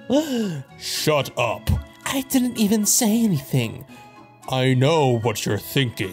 Shut up. I didn't even say anything. I know what you're thinking.